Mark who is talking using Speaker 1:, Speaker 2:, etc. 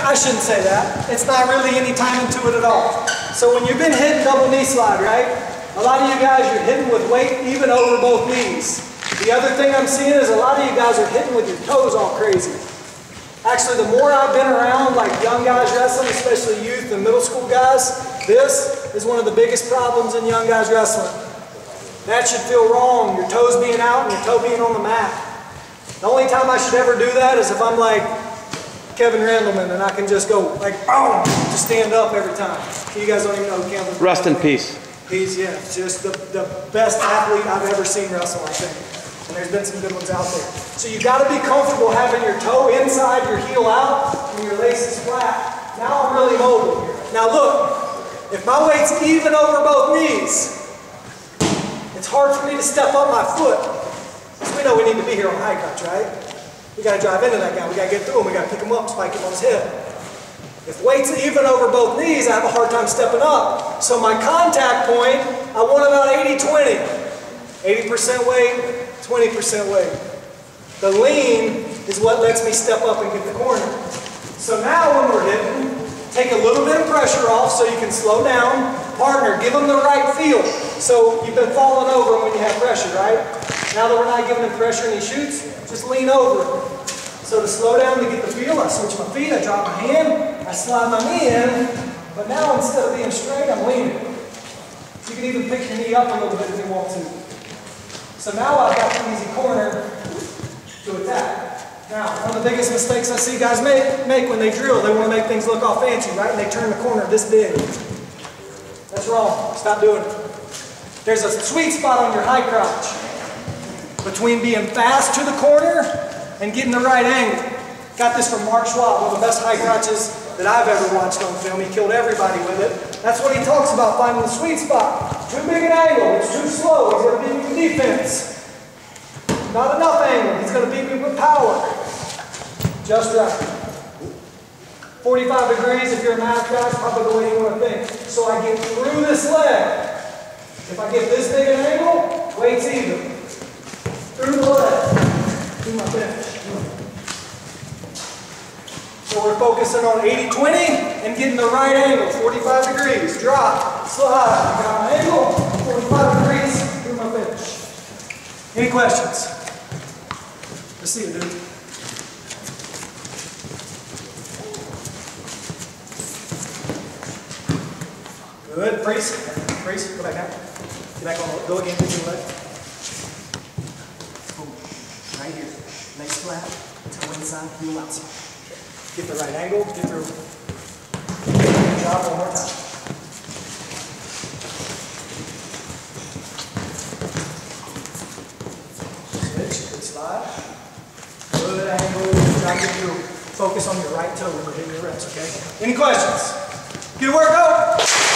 Speaker 1: I shouldn't say that. It's not really any time into it at all. So when you've been hitting double knee slide, right? A lot of you guys, you're hitting with weight even over both knees. The other thing I'm seeing is a lot of you guys are hitting with your toes all crazy. Actually, the more I've been around like young guys wrestling, especially youth and middle school guys, this is one of the biggest problems in young guys wrestling. That should feel wrong, your toes being out and your toe being on the mat. The only time I should ever do that is if I'm like Kevin Randleman and I can just go like boom, just stand up every time. You guys don't even know who Kevin Randleman is.
Speaker 2: Rest in peace.
Speaker 1: He's, yeah, just the best athlete I've ever seen wrestle, I think. And there's been some good ones out there. So you got to be comfortable having your toe inside, your heel out, and your laces flat. Now I'm really mobile here. Now look, if my weight's even over both knees, it's hard for me to step up my foot. So we know we need to be here on high crotch, right? We got to drive into that guy. We got to get through him. We got to pick him up, spike him on his head. If weight's even over both knees, I have a hard time stepping up. So my contact point, I want about 80-20. 80% weight, 20% weight. The lean is what lets me step up and get the corner. So now when we're hitting, take a little bit of pressure off so you can slow down. Partner, give them the right feel. So you've been falling over when you have pressure, right? Now that we're not giving him pressure and he shoots, just lean over. So to slow down to get the feel, I switch my feet, I drop my hand, I slide my knee in, but now instead of being straight, I'm leaning. You can even pick your knee up a little bit if you want to. So now I've got the easy corner to attack. Now, one of the biggest mistakes I see guys make when they drill, they want to make things look all fancy, right? And they turn the corner this big. That's wrong. Stop doing it. There's a sweet spot on your high crotch between being fast to the corner and getting the right angle. Got this from Mark Schwab, one of the best high crotches that I've ever watched on film. He killed everybody with it. That's what he talks about, finding the sweet spot. Too big an angle, it's too slow, he's going to beat me with defense. Not enough angle, he's going to beat me with power. Just right. 45 degrees, if you're a math guy, is probably the way you want to think. So I get through this leg. If I get this big an angle, weight's even. Through the leg. Do my finish. So we're focusing on 80-20 and getting the right angle. 45 degrees, drop, slide. Got my angle, 45 degrees, do my finish. Any questions? Let's see it, dude. Good, freeze, go back down. Get back on, go again, pick your leg. Boom, right here. Legs flat, toe inside, heel outside. Get the right angle, get through. Good job, one more time. Switch, good slide. Good angle, good job, get through. Focus on your right toe when you're hitting your reps, okay? Any questions? Good work, go!